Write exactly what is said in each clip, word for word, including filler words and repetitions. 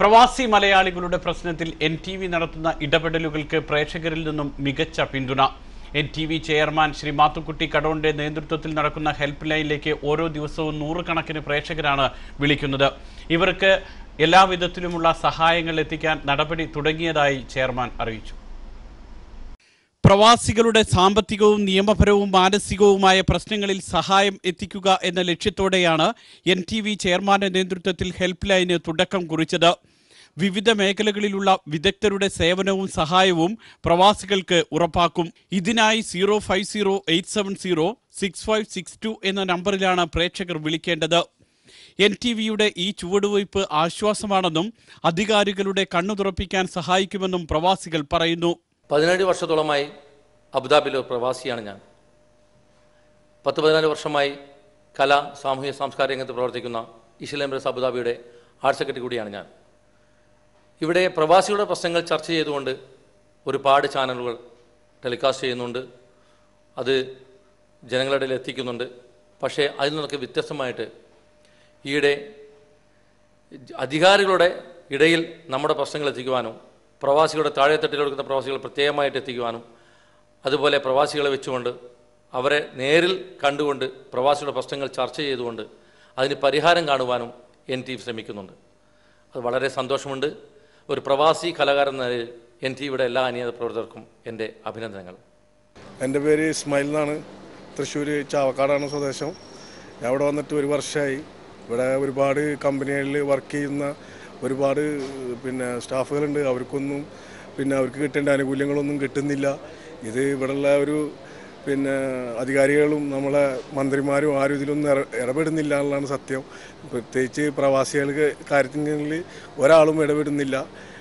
പ്രവാസി മലയാളികളുടെ പ്രശ്നത്തിൽ എൻ ടി വി നടത്തുന്ന ഇടപെടലുകൾക്ക് പ്രേക്ഷകരിൽ നിന്നും മികച്ച പിന്തുണ. N T V chairman Shri Mathukutty കടോന്റെ നേതൃത്വത്തിൽ നടക്കുന്ന ഹെൽപ്പ് ലൈനിലേക്ക് ഓരോ ദിവസവും നൂറുകണക്കിന് പ്രേക്ഷകരാണ് വിളിക്കുന്നത്. ഇവർക്ക് എല്ലാവിധത്തിലുമുള്ള സഹായങ്ങൾ എത്തിക്കാൻ നടപടി തുടങ്ങിയതായി ചെയർമാൻ അറിയിച്ചു. പ്രവാസികളുടെ സാമ്പത്തികവും നിയമപരവും മാനസികവുമായ പ്രശ്നങ്ങളിൽ സഹായം എത്തിക്കുക എന്ന ലക്ഷ്യത്തോടെയാണ് എൻ ടി വി ചെയർമാന്റെ നേതൃത്വത്തിൽ ഹെൽപ്പ് ലൈന് തുടക്കം കുറിച്ചത്. വിവിധ മേഖലകളിലുള്ള വിദഗ്ധരുടെ സേവനവും സഹായവും പ്രവാസികൾക്ക് ഉറപ്പാക്കും. ഇതിനായി zero five zero eight seven zero six five six two എന്ന നമ്പറിലാണ് പ്രേക്ഷകർ വിളിക്കേണ്ടത്. എൻ ടി വിയുടെ ഈ ചുവടുവയ്പ് ആശ്വാസമാണെന്നും അധികാരികളുടെ കണ്ണു തുറപ്പിക്കാൻ സഹായിക്കുമെന്നും പ്രവാസികൾ പറയുന്നു. പതിനേഴ് വർഷത്തോളമായി അബുദാബിയിലെ ഒരു പ്രവാസിയാണ് ഞാൻ. പത്ത് പതിനാല് വർഷമായി കല, സാമൂഹ്യ സാംസ്കാരിക രംഗത്ത് പ്രവർത്തിക്കുന്ന ഇസ്ലാം എംബസി അബുദാബിയുടെ ആർട്ട് സെക്രട്ടറി കൂടിയാണ് ഞാൻ. ഇവിടെ പ്രവാസികളുടെ പ്രശ്നങ്ങൾ ചർച്ച ചെയ്തുകൊണ്ട് ഒരുപാട് ചാനലുകൾ ടെലികാസ്റ്റ് ചെയ്യുന്നുണ്ട്, അത് ജനങ്ങളുടെ ഇടയിൽ എത്തിക്കുന്നുണ്ട്. പക്ഷേ അതിൽ നിന്നൊക്കെ വ്യത്യസ്തമായിട്ട് ഈയിടെ അധികാരികളുടെ ഇടയിൽ നമ്മുടെ പ്രശ്നങ്ങൾ എത്തിക്കുവാനും പ്രവാസികളുടെ താഴെത്തട്ടിൽ കൊടുക്കുന്ന പ്രവാസികൾ പ്രത്യേകമായിട്ട് എത്തിക്കുവാനും അതുപോലെ പ്രവാസികളെ വെച്ചുകൊണ്ട് അവരെ നേരിൽ കണ്ടുകൊണ്ട് പ്രവാസികളുടെ പ്രശ്നങ്ങൾ ചർച്ച ചെയ്തുകൊണ്ട് അതിന് പരിഹാരം കാണുവാനും എൻ ടി വി ശ്രമിക്കുന്നുണ്ട്. അത് വളരെ സന്തോഷമുണ്ട്. ഒരു പ്രവാസി കലാകാരൻ എന്ന നിലയിൽ എൻ ടി വിയുടെ എല്ലാ അനിയത പ്രവർത്തകർക്കും എൻ്റെ അഭിനന്ദനങ്ങൾ. എൻ്റെ പേര് ഇസ്മായിൽ എന്നാണ്. തൃശ്ശൂർ ചാവക്കാടാണ് സ്വദേശം. ഞാൻ ഇവിടെ വന്നിട്ട് ഒരു വർഷമായി. ഇവിടെ ഒരുപാട് കമ്പനികളിൽ വർക്ക് ചെയ്യുന്ന ഒരുപാട് പിന്നെ സ്റ്റാഫുകളുണ്ട്. അവർക്കൊന്നും പിന്നെ അവർക്ക് കിട്ടേണ്ട ആനുകൂല്യങ്ങളൊന്നും കിട്ടുന്നില്ല. ഇത് ഇവിടെയുള്ള ഒരു പിന്നെ അധികാരികളും നമ്മളെ മന്ത്രിമാരും ആരും ഇതിലൊന്നും ഇടപെടുന്നില്ല എന്നുള്ളതാണ് സത്യം. പ്രത്യേകിച്ച് പ്രവാസികൾക്ക് കാര്യത്തിൽ ഒരാളും ഇടപെടുന്നില്ല.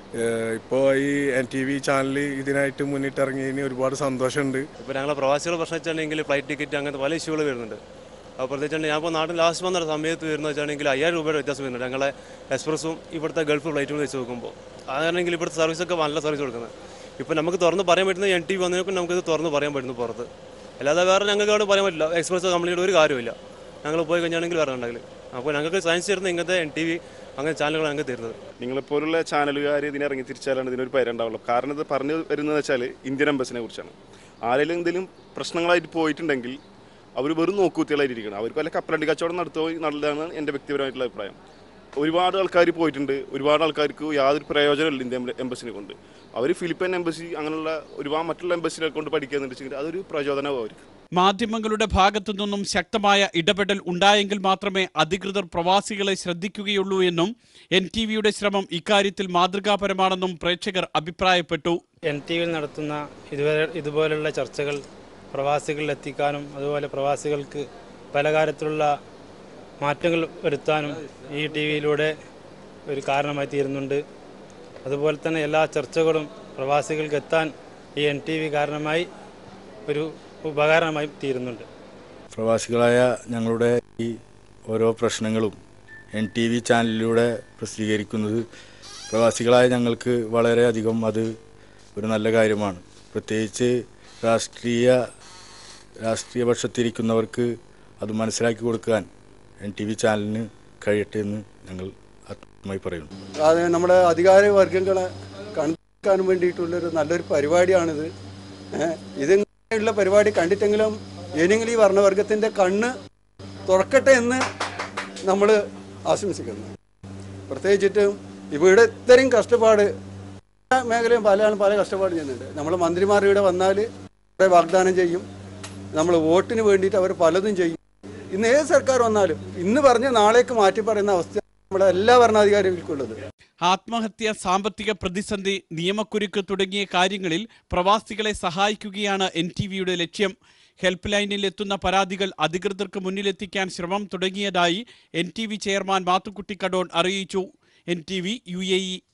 ഇപ്പോൾ ഈ എൻ ടി വി ചാനൽ ഇതിനായിട്ട് മുന്നിട്ടിറങ്ങിയതിന് ഒരുപാട് സന്തോഷമുണ്ട്. ഇപ്പോൾ ഞങ്ങളെ പ്രവാസികളെ പ്രശ്നം വെച്ചിട്ടുണ്ടെങ്കിൽ ഫ്ലൈറ്റ് ടിക്കറ്റ് അങ്ങനത്തെ പല ഇഷ്യൂകൾ വരുന്നുണ്ട്. അപ്പോൾ പ്രത്യേകിച്ച് ഞാൻ ഇപ്പോൾ നാട്ടിൽ ലാസ്റ്റ് വന്ന സമയത്ത് വരുന്നത് വെച്ചാണെങ്കിൽ അയ്യായിരം രൂപയുടെ വ്യത്യാസം വരുന്നുണ്ട്. ഞങ്ങളെ എക്സ്പ്രസ്സും ഇവിടുത്തെ ഗൾഫ് ഫ്ലൈറ്റും വെച്ച് നോക്കുമ്പോൾ അതാണെങ്കിൽ ഇവിടുത്തെ സർവീസൊക്കെ നല്ല സർവീസ് കൊടുക്കുന്നത്. ഇപ്പോൾ നമുക്ക് തുറന്ന് പറയാൻ പറ്റുന്നത് എൻ ടി വി വന്നതിനൊക്കെ നമുക്കിത് തുറന്ന് പറയാൻ പറ്റുന്നു പുറത്ത്. അല്ലാതെ വേറെ ഞങ്ങൾക്ക് അവിടെ പറയാൻ പറ്റില്ല. എക്സ്പ്രസ് കമ്പനിയുടെ ഒരു കാര്യമില്ല. ഞങ്ങൾ പോയി കഴിഞ്ഞാണെങ്കിൽ വേറെ ഉണ്ടെങ്കിൽ അപ്പോൾ ഞങ്ങൾക്ക് സയൻസ് തരുന്ന ഇങ്ങനത്തെ എൻ ടി വി അങ്ങനെ ചാനലുകൾ ഞങ്ങൾക്ക് തരുന്നത്. നിങ്ങളെപ്പോലുള്ള ചാനലുകാർ ഇതിനെ ഇറങ്ങി തിരിച്ചാലാണ് ഇതിനൊരു പേര് ഉണ്ടാവുള്ളൂ. കാരണം ഇത് പറഞ്ഞു വരുന്നത് വെച്ചാൽ ഇന്ത്യൻ എംബസിനെ കുറിച്ചാണ്. ആരെങ്കിലും എന്തെങ്കിലും പ്രശ്നങ്ങളായിട്ട് പോയിട്ടുണ്ടെങ്കിൽ അവർ വെറും നോക്കുകുത്തികളായിരിക്കണം. അവർക്ക് വല്ല കപ്പലണ്ടി കച്ചവടം നടത്തുകയോ നല്ലതാണ് എൻ്റെ വ്യക്തിപരമായിട്ടുള്ള അഭിപ്രായം. ഒരുപാട് ആൾക്കാർ പോയിട്ടുണ്ട്. ഒരുപാട് ആൾക്കാർക്ക് യാതൊരു പ്രയോജനമില്ല ഇന്ത്യൻ എംബസിനെ കൊണ്ട്. അവർ ഫിലിപ്പൈൻ എംബസി അങ്ങനെയുള്ള ഒരുപാട് മറ്റുള്ള എംബസിനെ കൊണ്ട് പഠിക്കുകയെന്ന് വെച്ചെങ്കിൽ അതൊരു പ്രചോദനവും അവർക്ക്. മാധ്യമങ്ങളുടെ ഭാഗത്തു നിന്നും ശക്തമായ ഇടപെടൽ ഉണ്ടായെങ്കിൽ മാത്രമേ അധികൃതർ പ്രവാസികളെ ശ്രദ്ധിക്കുകയുള്ളൂ എന്നും എൻ ടി വിയുടെ ശ്രമം ഇക്കാര്യത്തിൽ മാതൃകാപരമാണെന്നും പ്രേക്ഷകർ അഭിപ്രായപ്പെട്ടു. എൻ ടി വിയിൽ നടത്തുന്ന ഇതുവരെ ഇതുപോലുള്ള ചർച്ചകൾ പ്രവാസികളിൽ എത്തിക്കാനും അതുപോലെ പ്രവാസികൾക്ക് പല കാര്യത്തിലുള്ള മാറ്റങ്ങൾ വരുത്താനും ഈ ടി വിയിലൂടെ ഒരു കാരണമായി തീരുന്നുണ്ട്. അതുപോലെ തന്നെ എല്ലാ ചർച്ചകളും പ്രവാസികൾക്ക് എത്താൻ ഈ എൻ ടി വി കാരണമായി ഒരു ഉപകാരമായി തീരുന്നുണ്ട്. പ്രവാസികളായ ഞങ്ങളുടെ ഈ ഓരോ പ്രശ്നങ്ങളും എൻ ടി വി ചാനലിലൂടെ പ്രസിദ്ധീകരിക്കുന്നത് പ്രവാസികളായ ഞങ്ങൾക്ക് വളരെയധികം അത് ഒരു നല്ല കാര്യമാണ്. പ്രത്യേകിച്ച് രാഷ്ട്രീയ രാഷ്ട്രീയ പക്ഷത്തിരിക്കുന്നവർക്ക് അത് മനസ്സിലാക്കി കൊടുക്കാൻ എൻ ടി വി ചാനലിന് കഴിയട്ടെ എന്ന് ഞങ്ങൾ ആത്മമായി പറയുന്നു. അത് നമ്മുടെ അധികാര വർഗങ്ങളെ കണക്കാനും വേണ്ടിയിട്ടുള്ളൊരു നല്ലൊരു പരിപാടിയാണിത്. ഇതിങ്ങനെയുള്ള പരിപാടി കണ്ടിട്ടെങ്കിലും ഏതെങ്കിലും ഈ വർണ്ണവർഗത്തിൻ്റെ കണ്ണ് തുറക്കട്ടെ എന്ന് നമ്മൾ ആശംസിക്കുന്നു. പ്രത്യേകിച്ചിട്ടും ഇവിടെ ഇത്രയും കഷ്ടപ്പാട് മേഖലയും പല പല കഷ്ടപ്പാട് ചെയ്യുന്നുണ്ട്. നമ്മൾ മന്ത്രിമാർ ഇവിടെ വന്നാൽ കുറേ വാഗ്ദാനം ചെയ്യും, നമ്മൾ വോട്ടിന് വേണ്ടിയിട്ട് അവർ പലതും ചെയ്യും. ഇന്ന് ഏത് സർക്കാർ വന്നാലും ഇന്ന് പറഞ്ഞ് നാളേക്ക് മാറ്റി പറയുന്ന അവസ്ഥ നമ്മുടെ എല്ലാ ഭരണാധികാരികൾക്കുള്ളത്. ആത്മഹത്യ, സാമ്പത്തിക പ്രതിസന്ധി, നിയമക്കുരുക്ക് തുടങ്ങിയ കാര്യങ്ങളിൽ പ്രവാസികളെ സഹായിക്കുകയാണ് എൻ ടി വിയുടെ ലക്ഷ്യം. ഹെൽപ്പ് ലൈനിൽ എത്തുന്ന പരാതികൾ അധികൃതർക്ക് മുന്നിലെത്തിക്കാൻ ശ്രമം തുടങ്ങിയതായി N T V chairman Mathukutty Kadon അറിയിച്ചു. N T V U A E